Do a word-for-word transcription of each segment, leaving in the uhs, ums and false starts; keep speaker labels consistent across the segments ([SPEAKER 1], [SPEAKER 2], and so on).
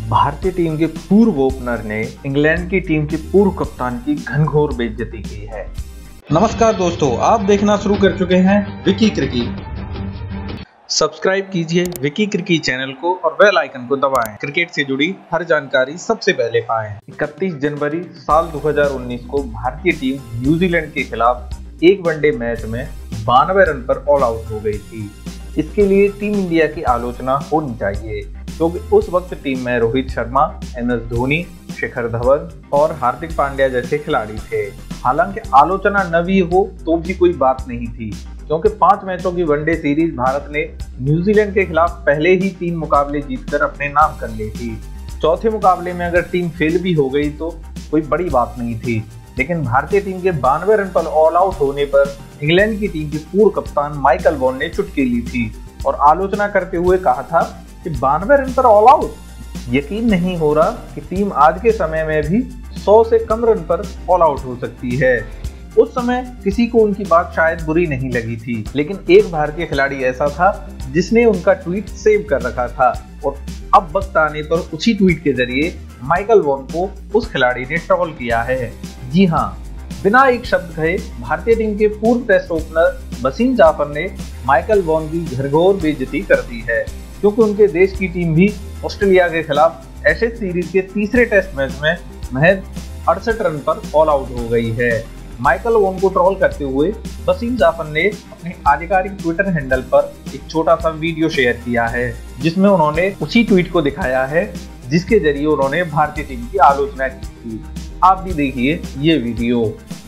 [SPEAKER 1] भारतीय टीम के पूर्व ओपनर ने इंग्लैंड की टीम के पूर्व कप्तान की घनघोर बेइज्जती की है।
[SPEAKER 2] नमस्कार दोस्तों, आप देखना शुरू कर चुके हैं विकी क्रिकेट। सब्सक्राइब कीजिए विकी क्रिकेट चैनल को और बेल आइकन को दबाएं। क्रिकेट से जुड़ी हर जानकारी सबसे पहले पाएं।
[SPEAKER 1] इकतीस जनवरी साल दो हज़ार उन्नीस को भारतीय टीम न्यूजीलैंड के खिलाफ एक वनडे मैच में बानवे रन पर ऑल आउट हो गई थी। इसके लिए टीम इंडिया की आलोचना होनी चाहिए, क्योंकि तो उस वक्त टीम में रोहित शर्मा, एम एस धोनी, शिखर धवन और हार्दिक पांड्या जैसे खिलाड़ी थे। हालांकि आलोचना न भी हो तो भी कोई बात नहीं थी, क्योंकि पांच मैचों की वनडे सीरीज भारत ने न्यूजीलैंड के खिलाफ पहले ही तीन मुकाबले जीतकर अपने नाम कर ली थी। चौथे मुकाबले में अगर टीम फेल भी हो गई तो कोई बड़ी बात नहीं थी, लेकिन भारतीय टीम के बानवे रन पर ऑल आउट होने पर इंग्लैंड की टीम के पूर्व कप्तान माइकल वॉन ने चुटकी ली थी और आलोचना करते हुए कहा था कि बानवे रन पर ऑल आउट। यकीन नहीं हो रहा कि टीम आज के समय में भी सौ से कम रन पर ऑल आउट हो सकती है। उस समय किसी को उनकी बात शायद बुरी नहीं लगी थी, लेकिन एक भारतीय खिलाड़ी ऐसा था जिसने उनका ट्वीट सेव कर रखा था और अब वक्त आने पर उसी ट्वीट के जरिए माइकल वॉन को उस खिलाड़ी ने ट्रोल किया है। जी हाँ, बिना एक शब्द कहे भारतीय टीम के पूर्व टेस्ट ओपनर वसीम जाफर ने माइकल वॉन की घनघोर बेइज्जती कर दी है, क्योंकि उनके देश की टीम भी ऑस्ट्रेलिया के खिलाफ एशेज सीरीज के तीसरे टेस्ट मैच में महज अड़सठ रन पर ऑल आउट हो गई है। माइकल वॉन को ट्रोल करते हुए वसीम जाफर ने अपने आधिकारिक ट्विटर हैंडल पर एक छोटा सा वीडियो शेयर किया है, जिसमें उन्होंने उसी ट्वीट को दिखाया है जिसके जरिए उन्होंने भारतीय टीम की आलोचना की थी। आप भी देखिए ये वीडियो।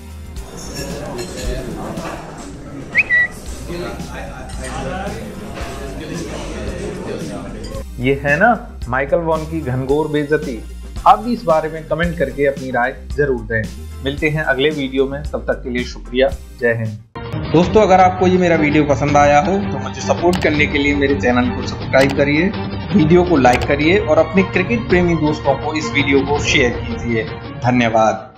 [SPEAKER 1] ये है ना माइकल वॉन की घनघोर बेइज्जती। आप भी इस बारे में कमेंट करके अपनी राय जरूर दें। मिलते हैं अगले वीडियो में, तब तक के लिए शुक्रिया। जय हिंद।
[SPEAKER 2] दोस्तों, अगर आपको ये मेरा वीडियो पसंद आया हो तो मुझे सपोर्ट करने के लिए मेरे चैनल को सब्सक्राइब करिए, वीडियो को लाइक करिए और अपने क्रिकेट प्रेमी दोस्तों को इस वीडियो को शेयर कीजिए। धन्यवाद।